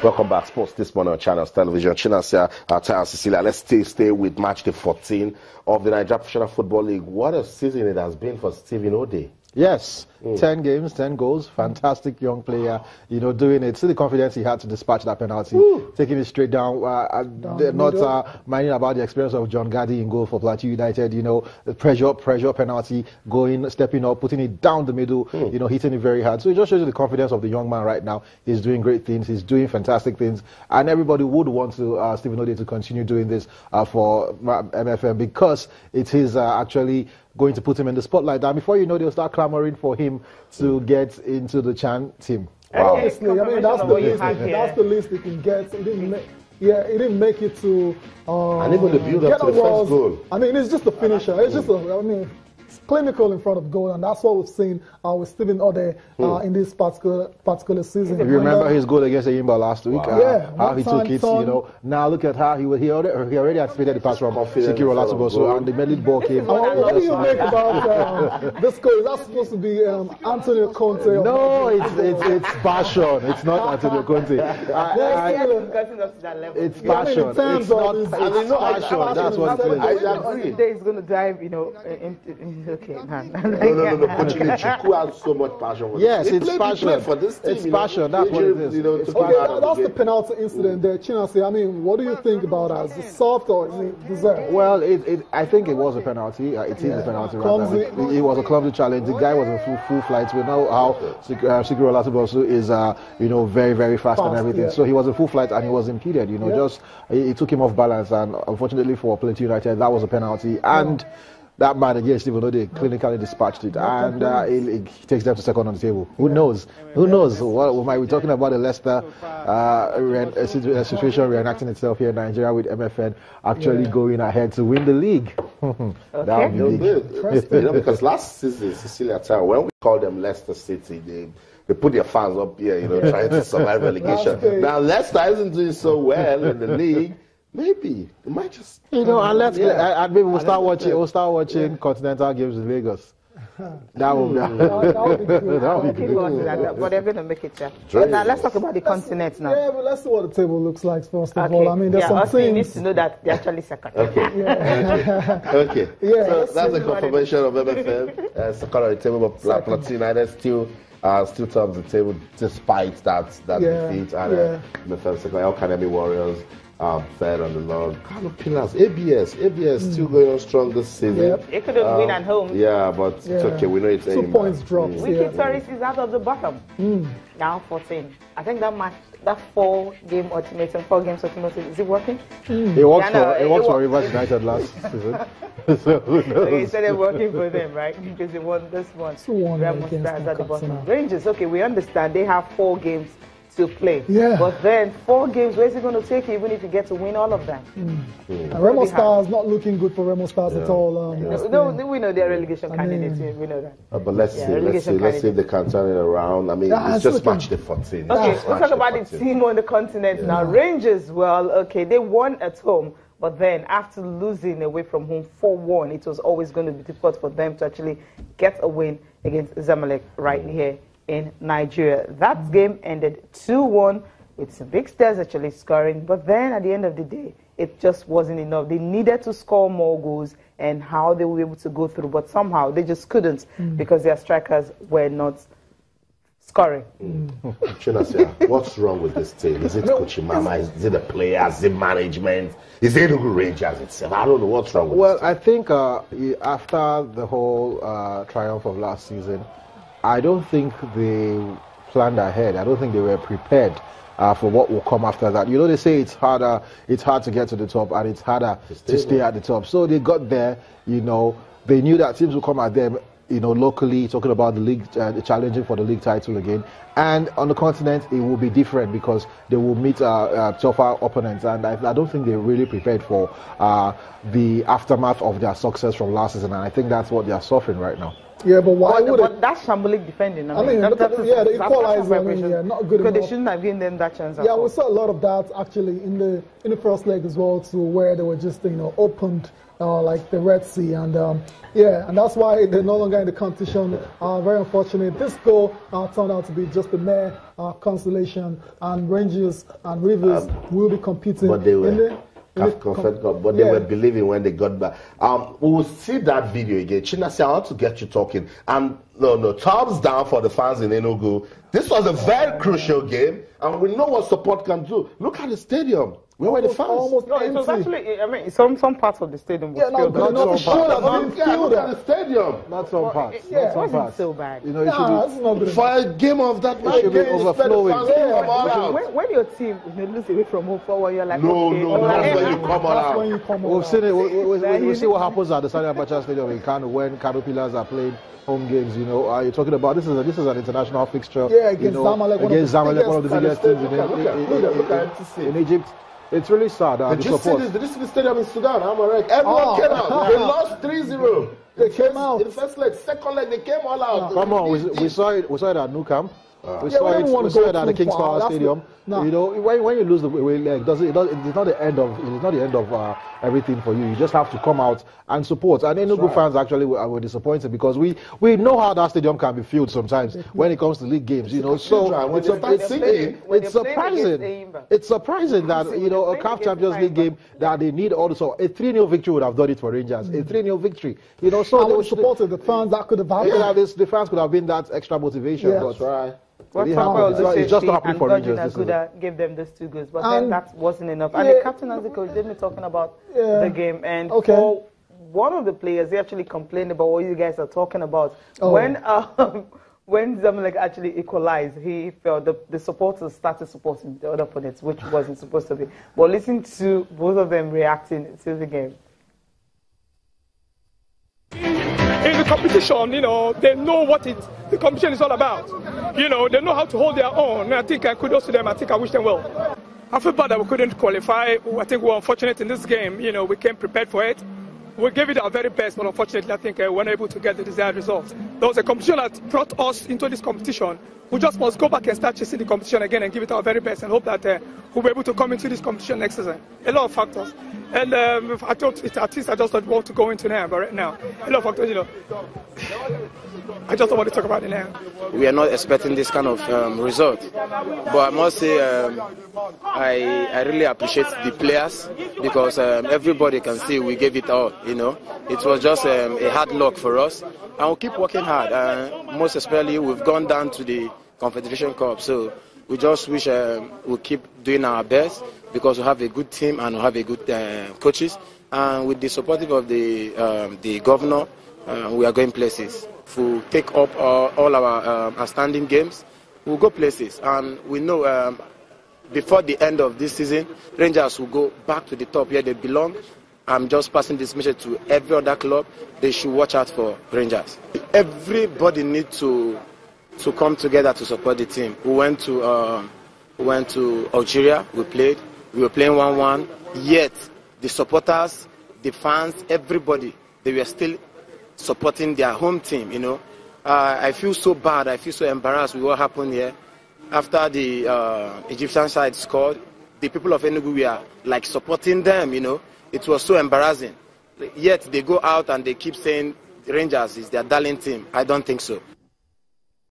Welcome back, Sports This Morning on Channels Television. Chinasea, Taya Cecilia. Let's stay with match day 14 of the Nigeria Professional Football League. What a season it has been for Stephen Ode. Yes, 10 games, 10 goals. Fantastic young player, doing it. See the confidence he had to dispatch that penalty, taking it straight down. Not minding about the experience of John Gadi in goal for Plateau United. The pressure penalty, stepping up, putting it down the middle. Hitting it very hard. So it just shows you the confidence of the young man right now. He's doing great things. He's doing fantastic things, and everybody would want to Stephen Ode to continue doing this for MFM because it is actually going to put him in the spotlight. And before you know, they'll start clamoring for him to get into the Chan team. Wow. Honestly, I mean, that's the least he can get. He didn't make it to. And even the build-up to the first goal. I mean, it's just the finisher. It's just, it's clinical in front of goal, and that's what we've seen with Stephen Ode in this particular season. If you remember his goal against Ayimba last week, how he took it, now look at how he already anticipated the pass from Sikiru Olatuboso, and the middle ball came. What do you make about this goal? Is that supposed to be Antonio Conte? No, it's passion. It's not Antonio Conte. It's passion. It's not passion. That's what it is. I agree. He's going to dive, okay, man. No. Chiku has so much passion. Yes, it's passion. For this team, it's passion. That's what it is. That's the penalty incident there, Chinasea. I mean, what do you think about that? Is it soft or is it deserved? Well, I think it was a penalty. It is a penalty. Right. It was a clumsy challenge. The guy was in full flight. We know how Sikiru Olatuboso is, very, very fast and everything. So he was in full flight and he was impeded. It took him off balance, and unfortunately for Plateau United, that was a penalty. And that man again, Stephen Ode, clinically dispatched it, and he takes them to second on the table. Who knows? Who knows? What might we talking about? The Leicester situation reenacting itself here in Nigeria with MFN actually going ahead to win the league. That would be big. Because last season, Cecilia, when we called them Leicester City, they put their fans up here, trying to survive relegation. Now Leicester isn't doing so well in the league. Maybe it might just and maybe we'll start watching continental games in Lagos. That would be good. But they're going to make it. Now let's talk about the continent now. Yeah, but let's see what the table looks like first of all. I mean, there's some things. You need to know that they're actually second. Okay. Okay. Yeah. So that's a confirmation of MFM. Second on the table, but Plateau United still top of the table despite that defeat. And MFM second, Academy Warriors. Third on the log. Kind of pillars. ABS still going on strong this season. It couldn't win at home. Yeah, but it's okay. We know it's 2 points dropped. Wiki Tourist is out of the bottom. Now 14. I think that match, that 4-game ultimatum, is it working? It worked for Rivers United last season. So it started working for them, right? Because they won this one. 2-1 against at the bottom. Rangers, okay, we understand they have 4 games to play. Yeah. But then 4 games, where's it going to take you even if you get to win all of them? Remo Stars not looking good for Remo Stars at all. No, we know they're relegation candidates. We know that. But let's see if they can turn it around. I mean, it's just match the 14. Okay, let's talk about the team on the continent now. Rangers, well, okay, they won at home. But then, after losing away from home 4-1, it was always going to be difficult for them to actually get a win against Zamalek right here in Nigeria. That game ended 2-1 with some big stars actually scoring. But then, at the end of the day, it just wasn't enough. They needed to score more goals and how they were able to go through. But somehow, they just couldn't because their strikers were not scoring. Chinasea, what's wrong with this team? Is it Kuchimama? Is it the players? Is it management? Is it the Rangers itself? I don't know what's wrong with this team. I think after the whole triumph of last season, I don't think they planned ahead. I don't think they were prepared for what will come after that. They say it's hard to get to the top and it's harder to stay at the top. So they got there, they knew that teams will come at them, locally, talking about the league, challenging for the league title again. And on the continent, it will be different because they will meet tougher opponents. And I don't think they're really prepared for the aftermath of their success from last season. And I think that's what they are suffering right now. Yeah, but why would but that's shambolic defending. I mean, the equalizer, not good enough. Because they shouldn't have given them that chance. Yeah, we saw a lot of that actually in the first leg as well, too, where they were just opened like the Red Sea, and and that's why they're no longer in the competition. Very unfortunate. This goal turned out to be just a mere consolation, and Rangers and Rivers will be competing. But they were. But they were believing when they got back. We will see that video again. Chinasa, I want to get you talking. And no, thumbs down for the fans in Enugu. This was a very crucial game, and we know what support can do. Look at the stadium. Where were the fans? Almost no, it was actually, I mean, some parts of the stadium were filled. Look at the stadium. Not some parts. It wasn't so bad. You know, it should be, for a game of that it should be overflowing. When your team lose away from home forward, you're like, no, that's when you come out. We've seen it. We'll see what happens at the Sani Abacha Stadium in Kano when Kano Pillars are playing home games. You know, you're talking about this is an international fixture. Yeah, against Zamalek, one of the biggest teams in Egypt. It's really sad. Did you see the stadium in Sudan? Everyone came out. They lost 3-0. They came out. In the first leg, second leg, they came all out. Come on, we saw it at Nou Camp. We saw it at the King's Power Stadium. You know, when you lose the away leg, it's not the end of everything for you. You just have to come out and support. And Enugu fans actually were disappointed because we know how that stadium can be filled sometimes when it comes to league games. You know, so it's surprising. It's surprising that a CAF Champions League game that they need also a 3-0 victory would have done it for Rangers. A 3-0 victory. You know, so they supported the fans that could have happened. The fans could have been that extra motivation. Yeah. That's right. It's just not happening for Rangers. Aguda gave them those 2 goals, but then that wasn't enough. And the captain as the coach, they've been talking about the game. And for one of the players, he actually complained about what you guys are talking about. When Zamalek actually equalized, he felt the supporters started supporting the other opponents, which wasn't supposed to be. But listen to both of them reacting to the game. In the competition, they know what the competition is all about. They know how to hold their own. And I think kudos to them. I think I wish them well. I feel bad that we couldn't qualify. I think we were unfortunate in this game. We came prepared for it. We gave it our very best, but unfortunately, I think we weren't able to get the desired results. There was a competition that brought us into this competition. We just must go back and start chasing the competition again and give it our very best and hope that we'll be able to come into this competition next season. A lot of factors. And I thought it's artists, I just don't want to go into now, but right now, a lot of factors, I just don't want to talk about it now. We are not expecting this kind of result. But I must say, I really appreciate the players because everybody can see we gave it all, It was just a hard luck for us. And we'll keep working hard. Most especially, we've gone down to the Confederation Cup. So we just wish we'll keep doing our best because we have a good team and we have a good coaches. And with the support of the governor, we are going places. If we take up all our outstanding games, we'll go places. And we know before the end of this season, Rangers will go back to the top where they belong. I'm just passing this message to every other club. They should watch out for Rangers. Everybody needs to come together to support the team. We went to Algeria. We played. We were playing 1-1. Yet the supporters, the fans, everybody, they were still supporting their home team. I feel so bad. I feel so embarrassed with what happened here. After the Egyptian side scored, the people of Enugu were like supporting them. It was so embarrassing. Yet they go out and they keep saying Rangers is their darling team. I don't think so.